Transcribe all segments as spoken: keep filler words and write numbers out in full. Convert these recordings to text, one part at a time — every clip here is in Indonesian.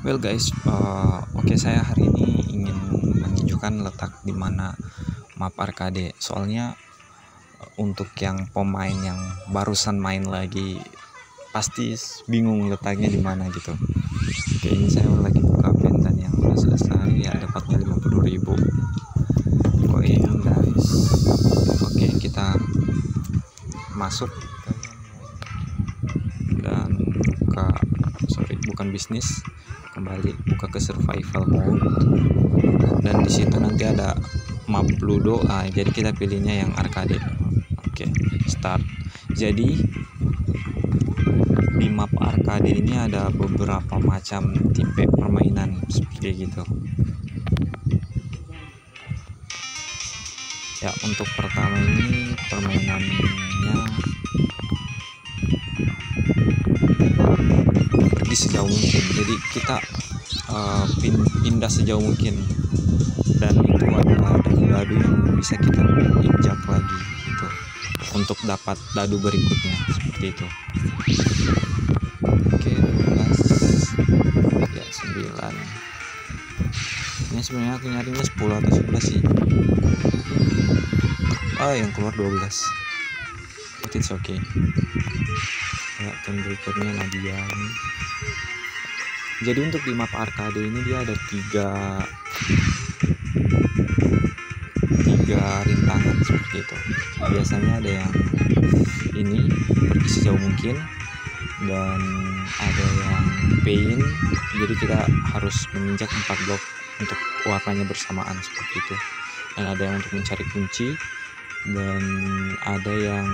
Well guys, uh, oke okay, saya hari ini ingin menunjukkan letak di mana map arcade. Soalnya uh, untuk yang pemain yang barusan main lagi pasti bingung letaknya di mana gitu. Oke, ini saya lagi buka dan yang udah selesai ya, dapatnya lima puluh ribu koin guys. Oke, kita masuk dan buka sorry bukan bisnis, kembali buka ke survival mode, dan di situ nanti ada map ludo. Ah, jadi kita pilihnya yang arcade. Oke, start. Jadi di map arcade ini ada beberapa macam tipe permainan seperti gitu ya. Untuk pertama ini permainannya pergi sejauh mungkin, jadi kita uh, pindah sejauh mungkin, dan itu adalah dadu-dadu yang bisa kita injak lagi gitu untuk dapat dadu berikutnya seperti itu. Oke, dua belas ya, sembilan. Ini sebenarnya aku nyarinya sepuluh atau sebelas sih. Ah, yang keluar dua belas. But it's okay. Ya, dan berikutnya Nadia ini. Jadi untuk di map arcade ini dia ada tiga tiga rintangan seperti itu. Biasanya ada yang ini pergi sejauh mungkin, dan ada yang pain, jadi kita harus menginjak empat blok untuk warnanya bersamaan seperti itu. Dan ada yang untuk mencari kunci, dan ada yang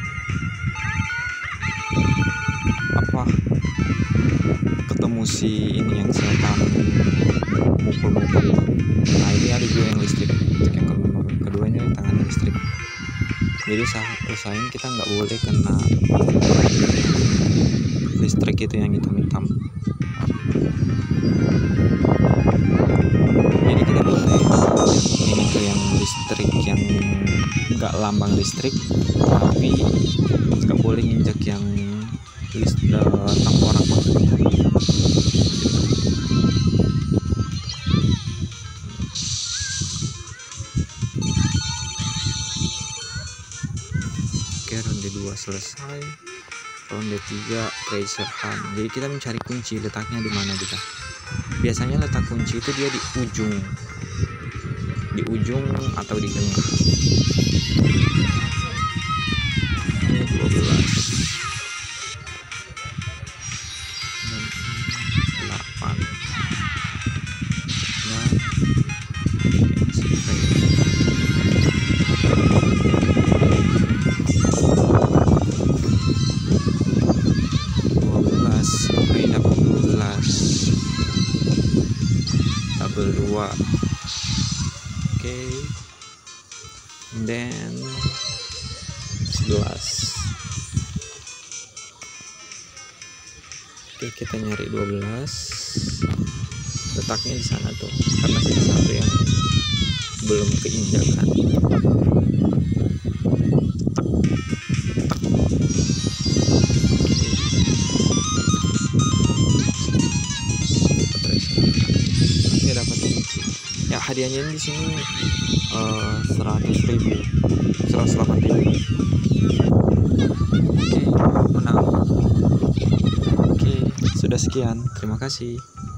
apa ketemu si ini yang setan mukul-mukul itu. Nah, ini ada juga yang listrik. Untuk yang kedua, kedua ini tangannya listrik. Jadi usahain kita nggak boleh kena listrik itu yang hitam-hitam. Jadi kita boleh ini ke yang listrik, yang nggak lambang listrik, tapi nggak boleh nginjak yang list uh, tengkorak maksudnya. Oke, ronde dua selesai. Ronde tiga treasure hunt. Jadi kita mencari kunci, letaknya di mana kita. Biasanya letak kunci itu dia di ujung, di ujung atau di tengah. Ini dua belas dan delapan dan dua belas. Oke, dapat dua belas, double dua. Oke, okay. Dan sebelas. Oke, okay, kita nyari dua belas. Letaknya di sana tuh, karena sisa satu yang belum keinjakan. Oke, dapat kunci. Ya, hadiahnya di sini uh, seratus ribu, seratus delapan ribu. Oke, menang. Oke, sudah sekian. Terima kasih.